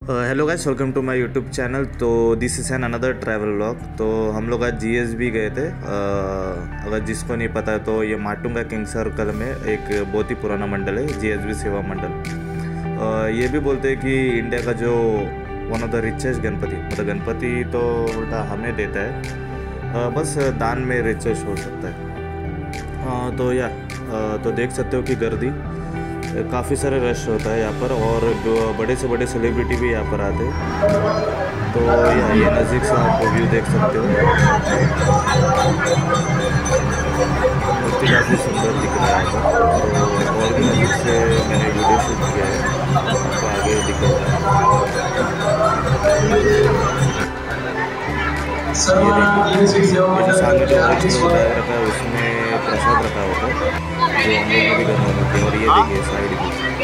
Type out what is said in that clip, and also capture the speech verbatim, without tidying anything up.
Hello guys, welcome to my YouTube channel. तो this is an another travel vlog. तो हम लोग आज जीएसबी गए थे। uh, अगर जिसको नहीं पता है तो ये माटुंगा किंग सर्कल में एक बहुत ही पुराना मंडल है, जीएसबी सेवा मंडल। uh, ये भी बोलते हैं कि इंडिया का जो one of the richest Ganpati, मतलब गणपति तो उल्टा हमें देता है, uh, बस दान में रिचेस्ट हो सकता है। uh, तो या uh, तो देख सकते हो कि गर्दी काफ़ी सारे रश होता है यहाँ पर, और बड़े से बड़े सेलिब्रिटी भी यहाँ पर आते हैं। तो या ये नज़दीक से आप व्यू देख सकते हो, मूर्ति काफ़ी सुंदर दिख रहा है यहाँ पर। तो और भी नज़दीक से मैंने वीडियो शूट किया है, तो आगे दिख रहा है। ये देखिए, ये जो सामने जो ओरिजिनल बैग रखा है उसमें प्रसाद रखा होता है, जो हम लोग ने भी करना होता है। और ये देखिए साइड में